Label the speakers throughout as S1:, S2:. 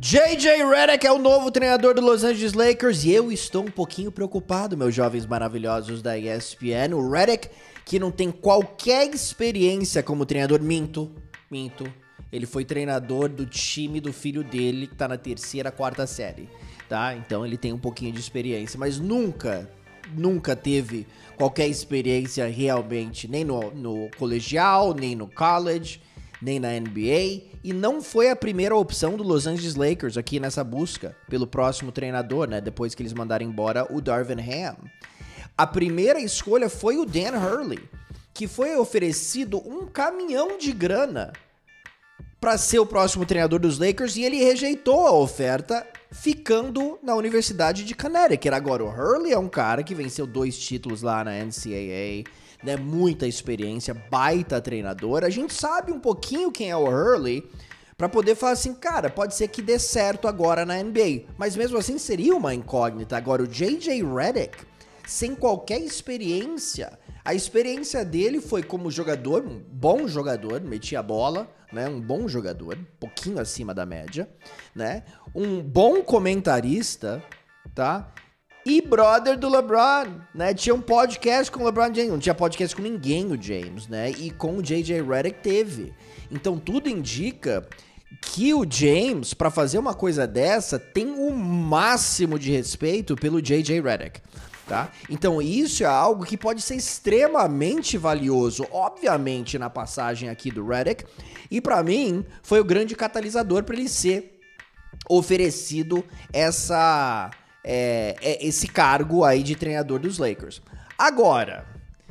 S1: JJ Redick é o novo treinador do Los Angeles Lakers e eu estou um pouquinho preocupado, meus jovens maravilhosos da ESPN. O Redick, que não tem qualquer experiência como treinador, minto. Ele foi treinador do time do filho dele, que tá na terceira, quarta série, tá? Então ele tem um pouquinho de experiência, mas nunca teve qualquer experiência realmente, nem no colegial, nem no college, nem na NBA, e não foi a primeira opção do Los Angeles Lakers aqui nessa busca pelo próximo treinador, né? Depois que eles mandaram embora o Darvin Ham. A primeira escolha foi o Dan Hurley, que foi oferecido um caminhão de grana para ser o próximo treinador dos Lakers, e ele rejeitou a oferta, ficando na Universidade de Connecticut. Agora, o Hurley é um cara que venceu 2 títulos lá na NCAA, né? Muita experiência, baita treinador. A gente sabe um pouquinho quem é o Hurley para poder falar assim, cara, pode ser que dê certo agora na NBA, mas mesmo assim seria uma incógnita. Agora, o JJ Redick, sem qualquer experiência, a experiência dele foi como jogador, um bom jogador, metia a bola, né? Um bom jogador, um pouquinho acima da média, né? Um bom comentarista, tá? E brother do LeBron, né? Tinha um podcast com o LeBron James, não tinha podcast com ninguém, o James, né? E com o JJ Redick teve. Então tudo indica que o James, para fazer uma coisa dessa, tem o máximo de respeito pelo JJ Redick. Tá? Então isso é algo que pode ser extremamente valioso, obviamente, na passagem aqui do Redick, e para mim foi o grande catalisador para ele ser oferecido esse cargo aí de treinador dos Lakers. Agora,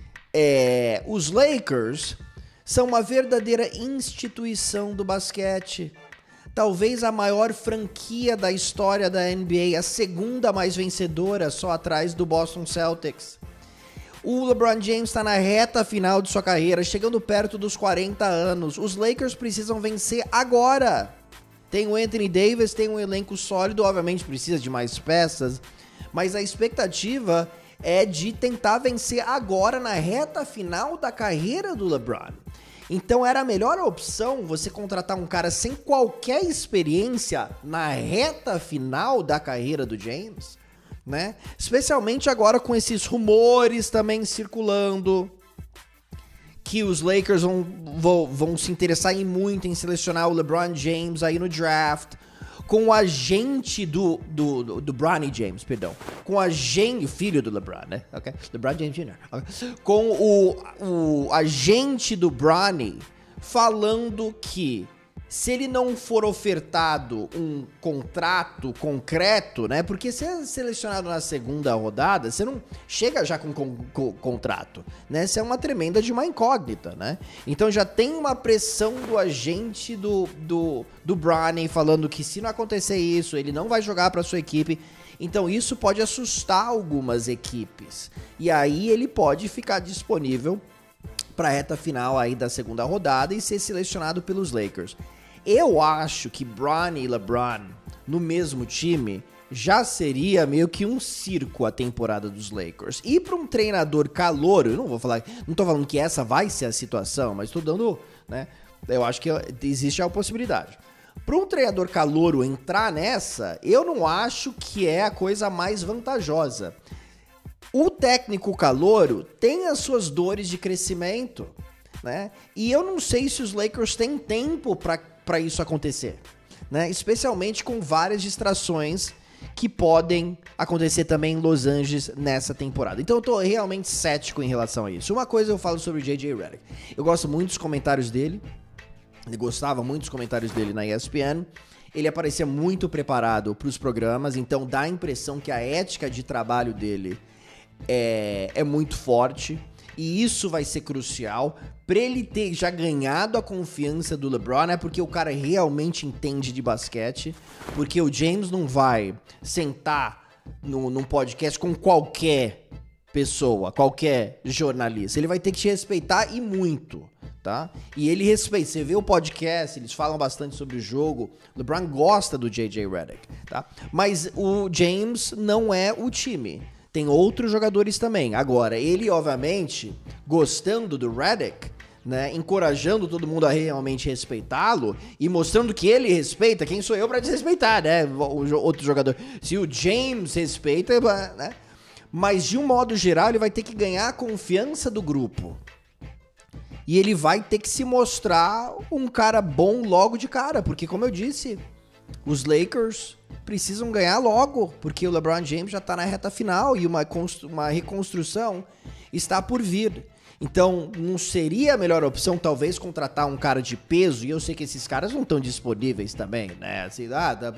S1: os Lakers são uma verdadeira instituição do basquete. Talvez a maior franquia da história da NBA, a segunda mais vencedora, só atrás do Boston Celtics. O LeBron James está na reta final de sua carreira, chegando perto dos 40 anos. Os Lakers precisam vencer agora. Tem o Anthony Davis, tem um elenco sólido, obviamente precisa de mais peças, mas a expectativa é de tentar vencer agora na reta final da carreira do LeBron. Então era a melhor opção você contratar um cara sem qualquer experiência na reta final da carreira do James, né? Especialmente agora com esses rumores também circulando que os Lakers vão se interessar muito em selecionar o LeBron James aí no draft, com o agente do Bronny James, perdão. Com o agente, filho do LeBron, né? Okay? LeBron James Jr. Okay? Com o agente do Bronny falando que se ele não for ofertado um contrato concreto, né? Porque se é selecionado na segunda rodada, você não chega já com contrato, né? Isso é uma tremenda de uma incógnita, né? Então já tem uma pressão do agente do Bronny falando que se não acontecer isso, ele não vai jogar para sua equipe. Então isso pode assustar algumas equipes. E aí ele pode ficar disponível para a reta final aí da segunda rodada e ser selecionado pelos Lakers. Eu acho que Bronny e LeBron no mesmo time já seria meio que um circo a temporada dos Lakers. E para um treinador calouro, eu não tô falando que essa vai ser a situação, mas tô dando, né? Eu acho que existe a possibilidade. Para um treinador calouro entrar nessa, eu não acho que é a coisa mais vantajosa. O técnico calouro tem as suas dores de crescimento, né? E eu não sei se os Lakers têm tempo para isso acontecer, né? Especialmente com várias distrações que podem acontecer também em Los Angeles nessa temporada. Então eu tô realmente cético em relação a isso. Uma coisa eu falo sobre o JJ Redick. Eu gosto muito dos comentários dele. Ele gostava muito dos comentários dele na ESPN. Ele aparecia muito preparado para os programas, então dá a impressão que a ética de trabalho dele é muito forte. E isso vai ser crucial para ele ter já ganhado a confiança do LeBron, né? Porque o cara realmente entende de basquete. Porque o James não vai sentar num podcast com qualquer pessoa, qualquer jornalista. Ele vai ter que te respeitar e muito, tá? E ele respeita. Você vê o podcast, eles falam bastante sobre o jogo. O LeBron gosta do JJ Redick, tá? Mas o James não é o time. Tem outros jogadores também. Agora, ele, obviamente, gostando do Redick, né, encorajando todo mundo a realmente respeitá-lo e mostrando que ele respeita, quem sou eu pra desrespeitar, né, o outro jogador. Se o James respeita, né, mas de um modo geral ele vai ter que ganhar a confiança do grupo. E ele vai ter que se mostrar um cara bom logo de cara, porque como eu disse, os Lakers precisam ganhar logo, porque o LeBron James já tá na reta final e uma reconstrução está por vir. Então, não seria a melhor opção, talvez, contratar um cara de peso? E eu sei que esses caras não estão disponíveis também, né? Assim,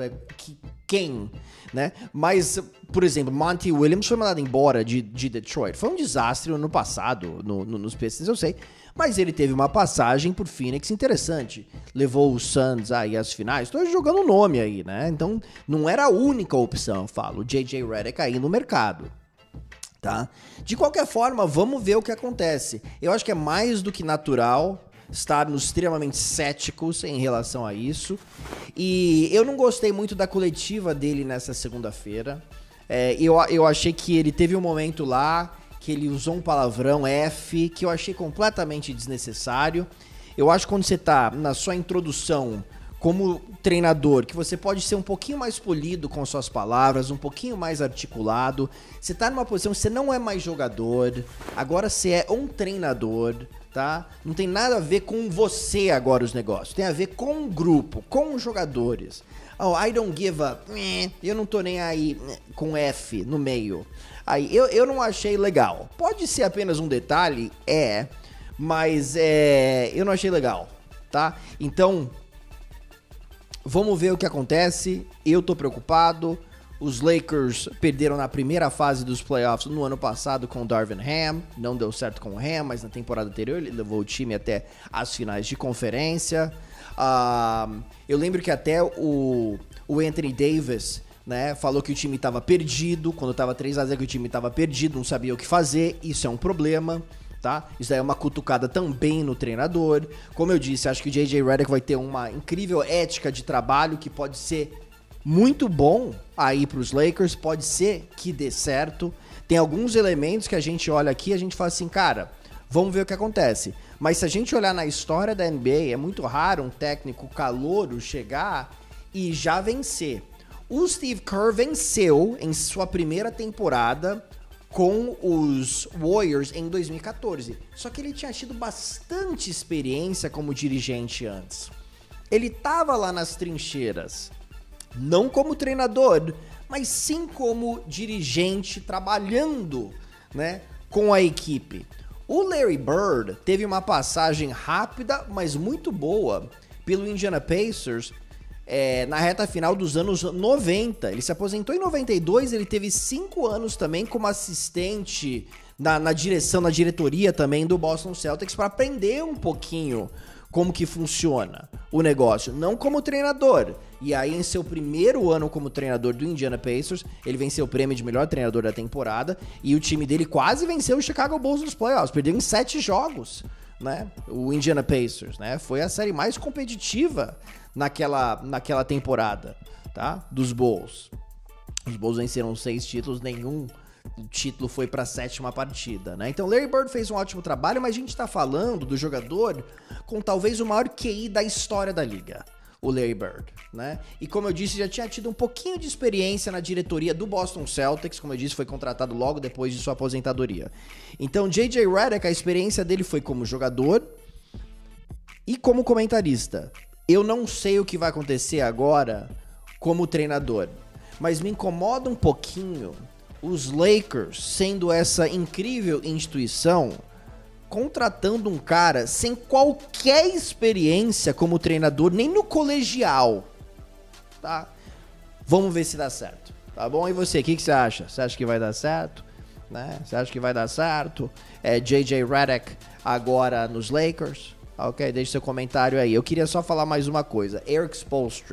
S1: quem? Né? Mas, por exemplo, Monty Williams foi mandado embora de Detroit. Foi um desastre no ano passado, nos Pistons, eu sei. Mas ele teve uma passagem por Phoenix interessante. Levou os Suns aí às finais. Estou jogando o nome aí, né? Então, não era a única opção, eu falo. O J.J. Redick aí no mercado. Tá? De qualquer forma, vamos ver o que acontece. Eu acho que é mais do que natural estarmos extremamente céticos em relação a isso. E eu não gostei muito da coletiva dele nessa segunda-feira. Eu achei que ele teve um momento lá que ele usou um palavrão F, que eu achei completamente desnecessário. Eu acho que quando você tá na sua introdução como treinador, que você pode ser um pouquinho mais polido com suas palavras, um pouquinho mais articulado. Você tá numa posição, você não é mais jogador, agora você é um treinador, tá? Não tem nada a ver com você agora os negócios, tem a ver com o grupo, com os jogadores. Oh, I don't give a... Eu não tô nem aí com F no meio. Aí, eu não achei legal. Pode ser apenas um detalhe, mas eu não achei legal, tá? Então... Vamos ver o que acontece. Eu tô preocupado. Os Lakers perderam na primeira fase dos playoffs no ano passado com o Darvin Ham. Não deu certo com o Ham, mas na temporada anterior ele levou o time até as finais de conferência. Eu lembro que até o Anthony Davis, né, falou que o time estava perdido. Quando estava 3-0 que o time estava perdido, não sabia o que fazer. Isso é um problema. Tá? Isso daí é uma cutucada também no treinador. Como eu disse, acho que o J.J. Redick vai ter uma incrível ética de trabalho que pode ser muito bom aí pros Lakers, pode ser que dê certo. Tem alguns elementos que a gente olha aqui e a gente fala assim, cara, vamos ver o que acontece. Mas se a gente olhar na história da NBA, é muito raro um técnico calouro chegar e já vencer. O Steve Kerr venceu em sua primeira temporada com os Warriors em 2014. Só que ele tinha tido bastante experiência como dirigente antes. Ele estava lá nas trincheiras, não como treinador, mas sim como dirigente trabalhando, né, com a equipe. O Larry Bird teve uma passagem rápida, mas muito boa pelo Indiana Pacers na reta final dos anos 90. Ele se aposentou em 92, ele teve 5 anos também como assistente na direção, na diretoria também do Boston Celtics para aprender um pouquinho como que funciona o negócio, não como treinador. E aí em seu primeiro ano como treinador do Indiana Pacers, ele venceu o prêmio de melhor treinador da temporada e o time dele quase venceu o Chicago Bulls nos playoffs, perdeu em 7 jogos, né? O Indiana Pacers, né? Foi a série mais competitiva naquela temporada, tá? Dos Bulls. Os Bulls venceram 6 títulos, nenhum título foi pra 7ª partida, né? Então Larry Bird fez um ótimo trabalho, mas a gente tá falando do jogador com talvez o maior QI da história da liga, o Larry Bird, né? E como eu disse, já tinha tido um pouquinho de experiência na diretoria do Boston Celtics, como eu disse, foi contratado logo depois de sua aposentadoria. Então J.J. Redick, a experiência dele foi como jogador e como comentarista. Eu não sei o que vai acontecer agora como treinador, mas me incomoda um pouquinho os Lakers sendo essa incrível instituição contratando um cara sem qualquer experiência como treinador, nem no colegial, tá? Vamos ver se dá certo, tá bom? E você, o que você acha? Você acha que vai dar certo? Né? Você acha que vai dar certo? J.J. Redick agora nos Lakers? Ok, deixe seu comentário aí. Eu queria só falar mais uma coisa. Erik Spoelstra.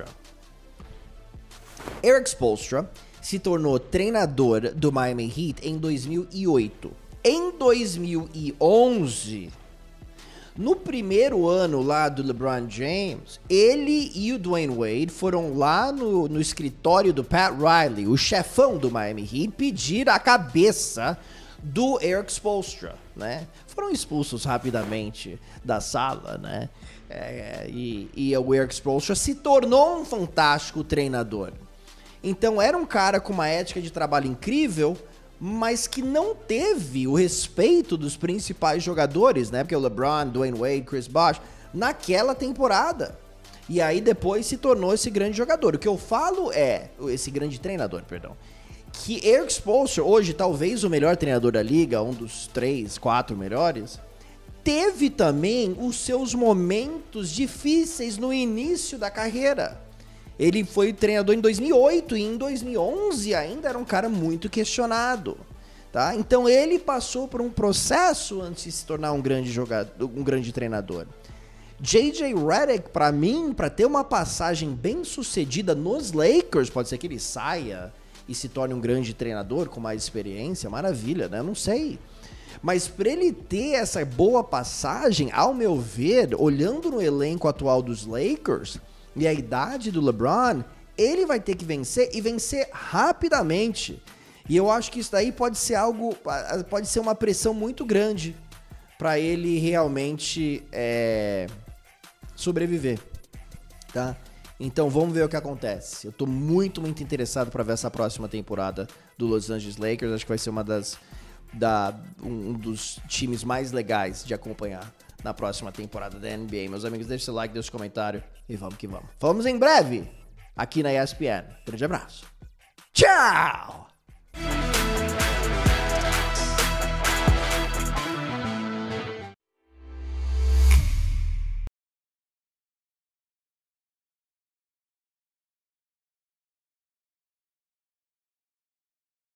S1: Erik Spoelstra se tornou treinador do Miami Heat em 2008. Em 2011, no primeiro ano lá do LeBron James, ele e o Dwayne Wade foram lá no escritório do Pat Riley, o chefão do Miami Heat, pedir a cabeça do Erik Spoelstra, né? Foram expulsos rapidamente da sala, né? E o Erik Spoelstra se tornou um fantástico treinador. Então era um cara com uma ética de trabalho incrível, mas que não teve o respeito dos principais jogadores, né? Porque o LeBron, Dwayne Wade, Chris Bosh, naquela temporada. E aí depois se tornou esse grande jogador. O que eu falo esse grande treinador, perdão. Que Erik Spoelstra, hoje talvez o melhor treinador da liga, um dos 3, 4 melhores, teve também os seus momentos difíceis no início da carreira. Ele foi treinador em 2008 e em 2011 ainda era um cara muito questionado, tá? Então ele passou por um processo antes de se tornar um grande jogador, um grande treinador. J.J. Redick, pra mim, pra ter uma passagem bem sucedida nos Lakers, pode ser que ele saia e se torne um grande treinador com mais experiência, maravilha, né? Eu não sei. Mas para ele ter essa boa passagem, ao meu ver, olhando no elenco atual dos Lakers e a idade do LeBron, ele vai ter que vencer e vencer rapidamente. E eu acho que isso daí pode ser pode ser uma pressão muito grande para ele realmente sobreviver, tá? Então vamos ver o que acontece. Eu tô muito interessado para ver essa próxima temporada do Los Angeles Lakers. Acho que vai ser um dos times mais legais de acompanhar na próxima temporada da NBA. Meus amigos, deixe seu like, deixe seu comentário e vamos que vamos. Falamos em breve aqui na ESPN. Grande abraço. Tchau!